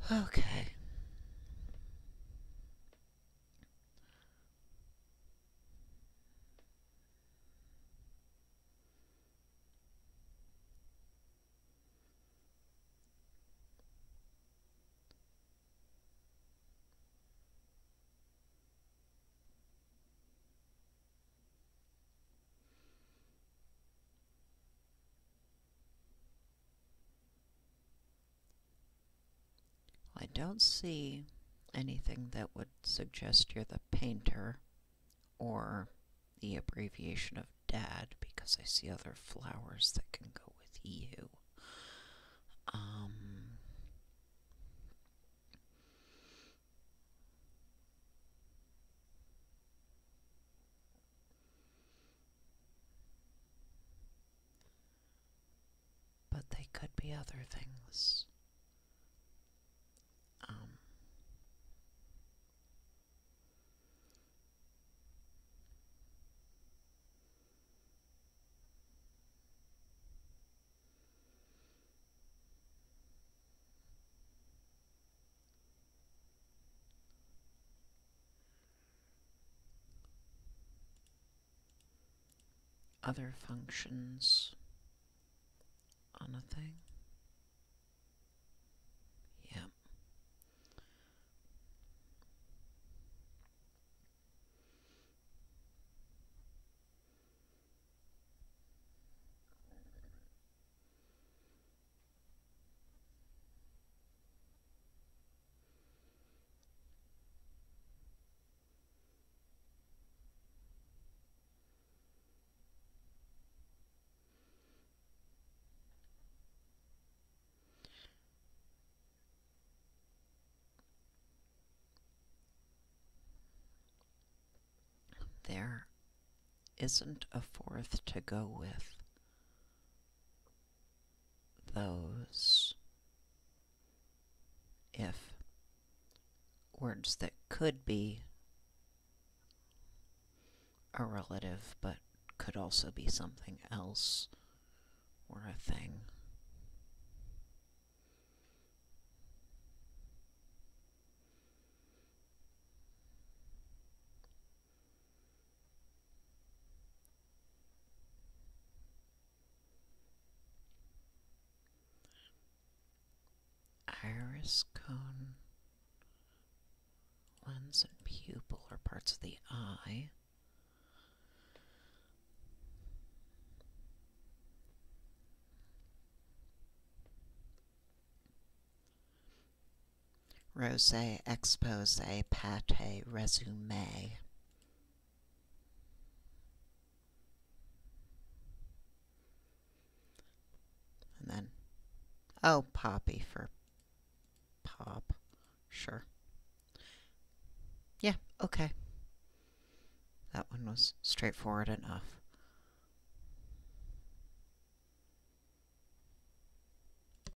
Okay. I don't see anything that would suggest you're the painter or the abbreviation of dad because I see other flowers that can go with you. Um, but they could be other things. Um, Other functions on a thing. Yep. There isn't a fourth to go with those if words that could be a relative but could also be something else were a thing. Iris, cone, lens, and pupil are parts of the eye. Rosé, exposé, pâté, résumé. And then, oh, poppy for pop. Sure. Yeah, okay. That one was straightforward enough.